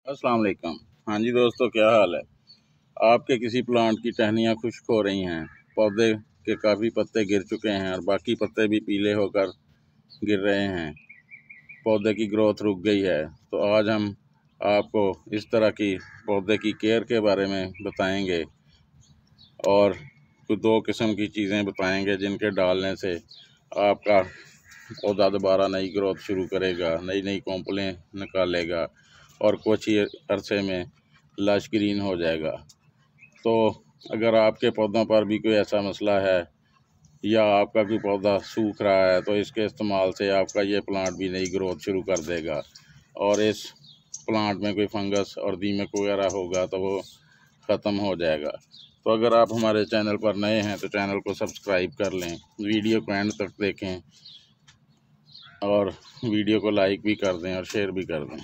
अस्सलाम वालेकुम। हाँ जी दोस्तों, क्या हाल है। आपके किसी प्लांट की टहनियाँ खुश्क हो रही हैं, पौधे के काफ़ी पत्ते गिर चुके हैं और बाकी पत्ते भी पीले होकर गिर रहे हैं, पौधे की ग्रोथ रुक गई है। तो आज हम आपको इस तरह की पौधे की केयर के बारे में बताएंगे और कुछ दो किस्म की चीज़ें बताएंगे जिनके डालने से आपका पौधा दोबारा नई ग्रोथ शुरू करेगा, नई नई कॉम्पलें निकालेगा और कुछ ही अरसे में लश ग्रीन हो जाएगा। तो अगर आपके पौधों पर भी कोई ऐसा मसला है या आपका कोई पौधा सूख रहा है तो इसके इस्तेमाल से आपका ये प्लांट भी नई ग्रोथ शुरू कर देगा और इस प्लांट में कोई फंगस और दीमक वगैरह होगा तो वो ख़त्म हो जाएगा। तो अगर आप हमारे चैनल पर नए हैं तो चैनल को सब्सक्राइब कर लें, वीडियो को एंड तक देखें और वीडियो को लाइक भी कर दें और शेयर भी कर दें।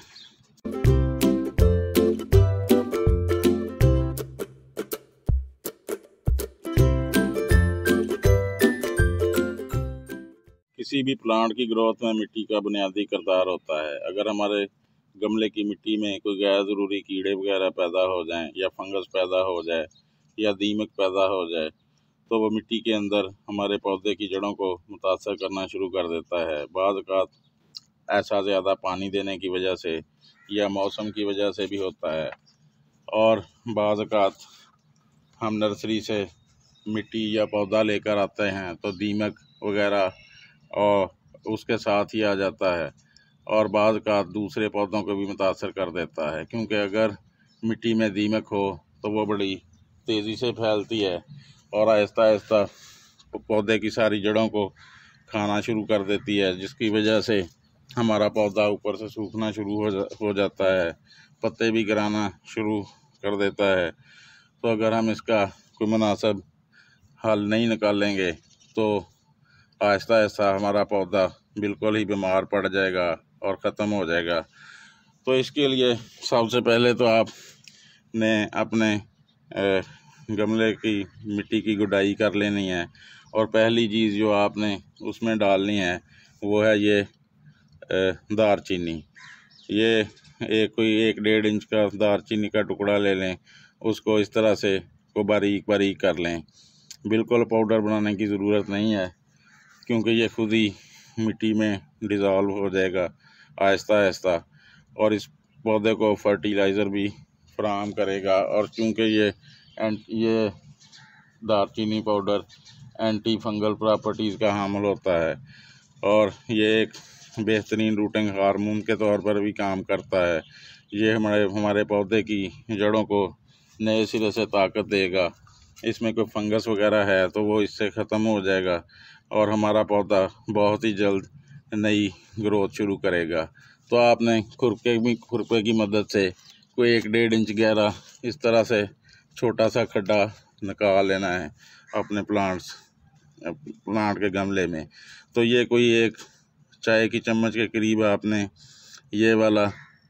किसी भी प्लांट की ग्रोथ में मिट्टी का बुनियादी किरदार होता है। अगर हमारे गमले की मिट्टी में कोई गैर ज़रूरी कीड़े वगैरह पैदा हो जाएं या फंगस पैदा हो जाए या दीमक पैदा हो जाए तो वो मिट्टी के अंदर हमारे पौधे की जड़ों को मुतासर करना शुरू कर देता है। बाज़ औक़ात ऐसा ज़्यादा पानी देने की वजह से या मौसम की वजह से भी होता है और बाज़ औक़ात हम नर्सरी से मिट्टी या पौधा लेकर आते हैं तो दीमक वगैरह और उसके साथ ही आ जाता है और बाज़ औक़ात दूसरे पौधों को भी मुतासर कर देता है, क्योंकि अगर मिट्टी में दीमक हो तो वो बड़ी तेज़ी से फैलती है और आहिस्ता आहिस्ता पौधे की सारी जड़ों को खाना शुरू कर देती है, जिसकी वजह से हमारा पौधा ऊपर से सूखना शुरू हो जाता है, पत्ते भी गिराना शुरू कर देता है। तो अगर हम इसका कोई मुनासिब हल नहीं निकालेंगे तो आहिस्ता आहिस्ता हमारा पौधा बिल्कुल ही बीमार पड़ जाएगा और ख़त्म हो जाएगा। तो इसके लिए सबसे पहले तो आपने अपने गमले की मिट्टी की गुडाई कर लेनी है और पहली चीज़ जो आपने उसमें डालनी है वो है ये दारचीनी। ये कोई 1-1.5 इंच का दारचीनी का टुकड़ा ले लें, उसको इस तरह से को बारीक बारीक कर लें। बिल्कुल पाउडर बनाने की ज़रूरत नहीं है, क्योंकि ये खुद ही मिट्टी में डिज़ोल्व हो जाएगा आहिस्ता आहिस्ता और इस पौधे को फर्टिलाइज़र भी फराहम करेगा। और चूँकि ये दारचीनी पाउडर एंटी फंगल प्रॉपर्टीज़ का हामिल होता है और ये एक बेहतरीन रूटिंग हार्मोन के तौर पर भी काम करता है। ये हमारे पौधे की जड़ों को नए सिरे से ताकत देगा। इसमें कोई फंगस वगैरह है तो वो इससे ख़त्म हो जाएगा और हमारा पौधा बहुत ही जल्द नई ग्रोथ शुरू करेगा। तो आपने खुरपे की मदद से कोई 1-1.5 इंच गहरा इस तरह से छोटा सा खड्डा निकाल लेना है अपने प्लांट के गमले में। तो ये कोई एक चाय की चम्मच के करीब आपने ये वाला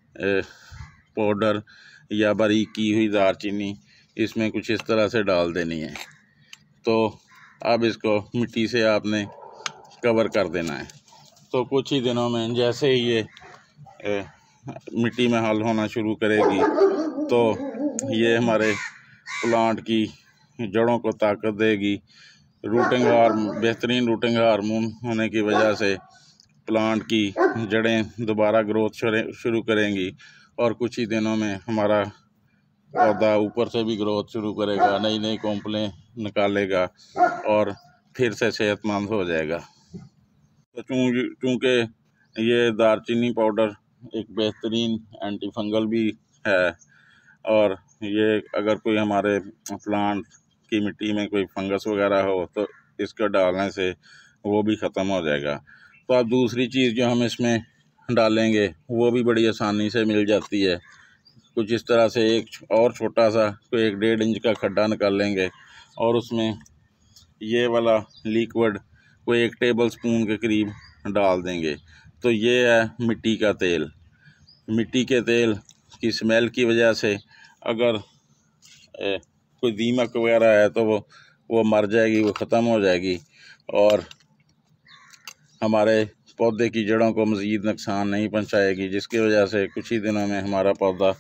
पाउडर या बारीक की हुई दारचीनी इसमें कुछ इस तरह से डाल देनी है। तो अब इसको मिट्टी से आपने कवर कर देना है। तो कुछ ही दिनों में जैसे ही ये मिट्टी में हल होना शुरू करेगी तो ये हमारे प्लांट की जड़ों को ताकत देगी। बेहतरीन रूटिंग हार्मोन होने की वजह से प्लांट की जड़ें दोबारा ग्रोथ शुरू करेंगी और कुछ ही दिनों में हमारा पौधा ऊपर से भी ग्रोथ शुरू करेगा, नई नई कॉम्पलें निकालेगा और फिर से सेहतमंद हो जाएगा। तो चूँकि ये दारचीनी पाउडर एक बेहतरीन एंटी फंगल भी है और ये अगर कोई हमारे प्लांट की मिट्टी में कोई फंगस वगैरह हो तो इसको डालने से वो भी ख़त्म हो जाएगा। तो अब दूसरी चीज़ जो हम इसमें डालेंगे वो भी बड़ी आसानी से मिल जाती है। कुछ इस तरह से एक और छोटा सा कोई 1-1.5 इंच का खड्डा निकाल लेंगे और उसमें ये वाला लिक्विड कोई 1 टेबल स्पून के करीब डाल देंगे। तो ये है मिट्टी का तेल। मिट्टी के तेल की स्मेल की वजह से अगर कोई दीमक वगैरह है तो वो मर जाएगी, वो ख़त्म हो जाएगी और हमारे पौधे की जड़ों को मज़ीद नुकसान नहीं पहुंचाएगी, जिसकी वजह से कुछ ही दिनों में हमारा पौधा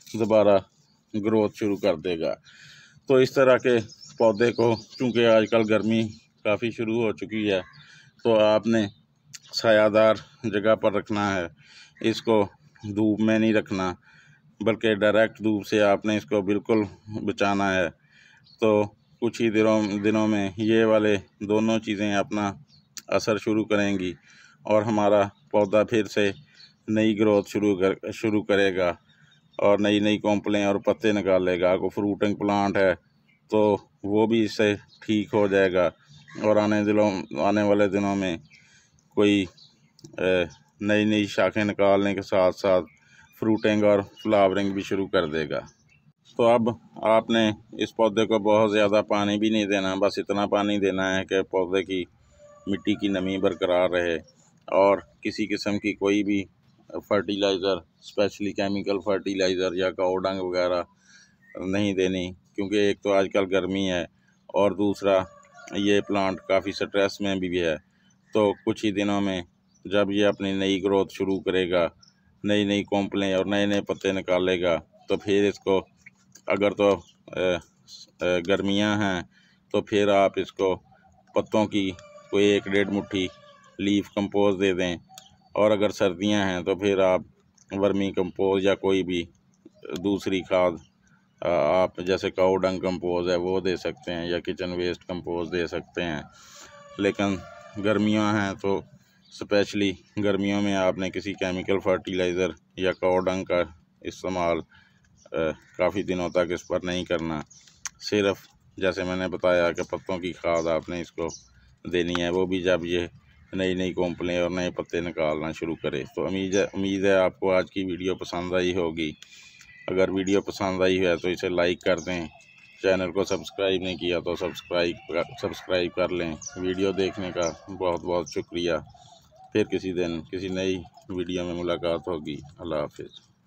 दोबारा ग्रोथ शुरू कर देगा। तो इस तरह के पौधे को, चूँकि आजकल गर्मी काफ़ी शुरू हो चुकी है, तो आपने छायादार जगह पर रखना है। इसको धूप में नहीं रखना, बल्कि डायरेक्ट धूप से आपने इसको बिल्कुल बचाना है। तो कुछ ही दिनों में ये वाले दोनों चीज़ें अपना असर शुरू करेंगी और हमारा पौधा फिर से नई ग्रोथ शुरू करेगा और नई नई कॉम्पलें और पत्ते निकालेगा। को फ्रूटिंग प्लांट है तो वो भी इससे ठीक हो जाएगा और आने वाले दिनों में कोई नई नई शाखें निकालने के साथ साथ फ्रूटिंग और फ्लावरिंग भी शुरू कर देगा। तो अब आपने इस पौधे को बहुत ज़्यादा पानी भी नहीं देना, बस इतना पानी देना है कि पौधे की मिट्टी की नमी बरकरार रहे और किसी किस्म की कोई भी फर्टिलाइज़र, स्पेशली केमिकल फर्टिलाइज़र या काऊ डंग वगैरह नहीं देनी, क्योंकि एक तो आजकल गर्मी है और दूसरा ये प्लांट काफ़ी स्ट्रेस में भी है। तो कुछ ही दिनों में जब ये अपनी नई ग्रोथ शुरू करेगा, नई नई कॉम्पलें और नए नए पत्ते निकालेगा, तो फिर इसको अगर तो गर्मियां हैं तो फिर आप इसको पत्तों की कोई 1-1.5 मुट्ठी लीफ कंपोज दे दें, और अगर सर्दियां हैं तो फिर आप वर्मी कंपोज या कोई भी दूसरी खाद आप जैसे काऊ डंग कंपोज है वो दे सकते हैं या किचन वेस्ट कंपोज दे सकते हैं। लेकिन गर्मियां हैं तो स्पेशली गर्मियों में आपने किसी केमिकल फर्टिलाइज़र या काऊ डंग का इस्तेमाल काफ़ी दिनों तक इस पर नहीं करना। सिर्फ जैसे मैंने बताया कि पत्तों की खाद आपने इसको देनी है, वो भी जब ये नई नई कॉम्पलें और नए पत्ते निकालना शुरू करे। तो उम्मीद है आपको आज की वीडियो पसंद आई होगी। अगर वीडियो पसंद आई है तो इसे लाइक कर दें, चैनल को सब्सक्राइब नहीं किया तो सब्सक्राइब कर लें। वीडियो देखने का बहुत बहुत शुक्रिया। फिर किसी दिन किसी नई वीडियो में मुलाकात होगी। अल्लाह हाफिज़।